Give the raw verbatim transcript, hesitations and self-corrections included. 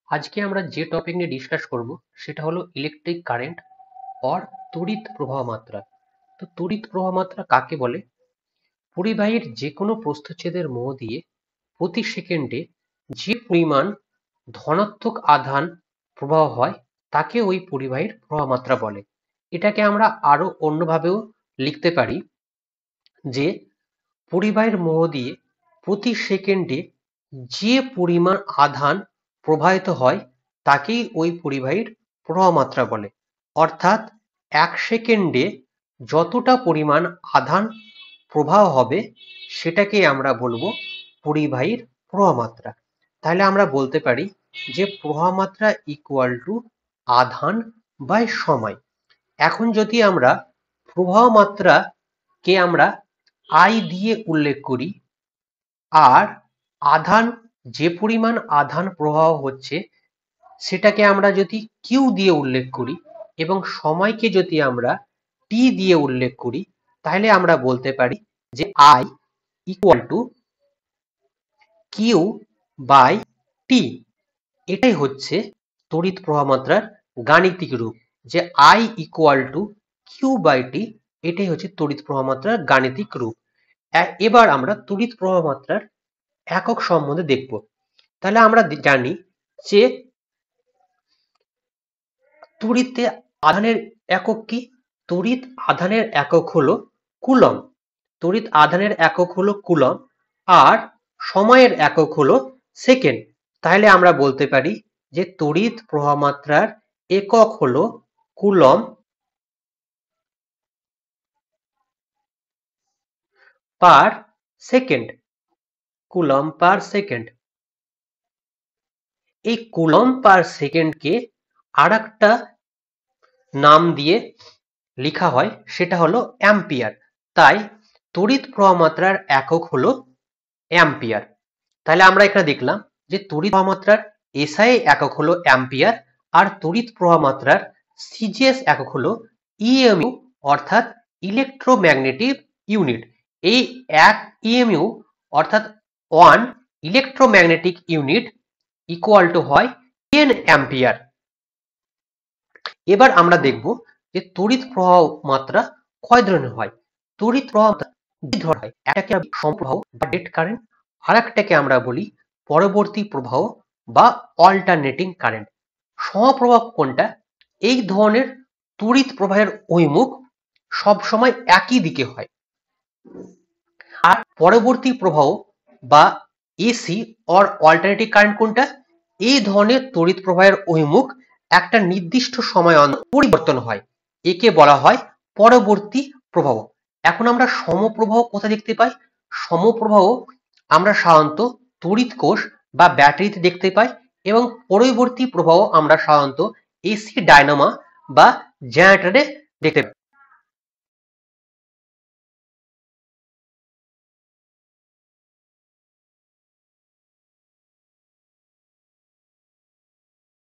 আজকে আমরা যে টপিক নিয়ে ডিসকাস করব সেটা হলো ইলেকট্রিক কারেন্ট অর তড়িৎ প্রবাহ মাত্রা। তো তড়িৎ প্রবাহ মাত্রা কাকে বলে? পরিবাহীর যে কোনো প্রস্থচ্ছেদের মধ্য দিয়ে প্রতি সেকেন্ডে যে পরিমাণ ধনাত্মক আধান প্রবাহ হয় তাকে ওই পরিবাহীর প্রবাহ মাত্রা বলে। এটাকে আমরা আরো অন্যভাবেও লিখতে পারি যে পরিবাহীর মধ্য দিয়ে প্রতি সেকেন্ডে যে পরিমাণ আধান প্রবাহিত হয় তাকেই ওই পরিবাহীর প্রবাহ মাত্রা বলে। অর্থাৎ এক সেকেন্ডে যতটা পরিমাণ আধান প্রবাহ হবে সেটাকে আমরা বলবো পরিবাহীর প্রবাহ মাত্রা। তাহলে আমরা বলতে পারি যে প্রবাহ মাত্রা ইকুয়াল টু আধান বাই সময়। এখন যদি আমরা প্রবাহ মাত্রাকে আমরা আই দিয়ে উল্লেখ করি আর আধান যে পরিমাণ আধান প্রবাহ হচ্ছে সেটাকে আমরা যদি কিউ দিয়ে উল্লেখ করি এবং সময়কে যদি আমরা টি দিয়ে উল্লেখ করি তাহলে আমরা বলতে পারি যে I equal to Q by T. এটাই হচ্ছে তড়িৎ প্রবাহ মাত্রার গাণিতিক রূপ, যে I equal to Q by T. এটাই হচ্ছে তড়িৎ প্রবাহ মাত্রার গাণিতিক রূপ। এবার আমরা তড়িৎ প্রবাহ মাত্রার একক সম্বন্ধে দেখব। তাহলে আমরা জানি যে তড়িতে আধানের একক কি? তড়িৎ আধানের একক হলো কুলম। তড়িৎ আধানের একক হলো কুলম আর সময়ের একক হলো সেকেন্ড। তাহলে আমরা বলতে পারি যে তড়িৎ প্রবাহ মাত্রার একক হলো coulomb per second. Coulomb per second. এই কুলম পার সেকেন্ডকে আর একটা নাম দিয়ে লেখা হয়, সেটা হলো অ্যাম্পিয়ার। তাই তড়িৎ প্রবাহ মাত্রার একক হলো অ্যাম্পিয়ার। তাহলে আমরা এখানে দেখলাম যে তড়িৎ প্রবাহ মাত্রার এসআই একক হলো অ্যাম্পিয়ার আর তড়িৎ প্রবাহ মাত্রার সিজিএস একক হলো ইএমইউ অর্থাৎ ইলেকট্রোম্যাগনেটিক ইউনিট। এই এক ইএমইউ অর্থাৎ one electromagnetic unit equal to হয় টেন অ্যাম্পিয়ার। এবার আমরা দেখব যে তড়িৎ প্রবাহ মাত্রা কয় ধরনের হয়। তড়িৎ প্রবাহ দুই ধরনের হয়, একটাকে সমপ্রবাহ বা ডিরেক্ট কারেন্ট, আর একটাকে আমরা বলি পরবর্তী প্রবাহ বা অল্টারনেটিং কারেন্ট। সমপ্রবাহ কোনটা? এই ধরনের তড়িৎ প্রবাহের অভিমুখ সবসময় একই দিকে হয়। আর পরবর্তী প্রবাহ বা এসি অর অল্টারনেটিং কারেন্ট কোনটা? এই ধরনের তড়িৎ প্রবাহের অভিমুখ একটা নির্দিষ্ট সময় পরিবর্তন হয়, একে বলা হয় পরবর্তী প্রবাহ। এখন আমরা সমপ্রবাহ কোথায় দেখতে পাই? সমপ্রবাহ আমরা সাধারণত তড়িৎ কোষ বা ব্যাটারিতে দেখতে পাই এবং পরবর্তী প্রবাহ আমরা সাধারণত এসি ডায়নামা বা জেনারেটরে দেখতে পাই।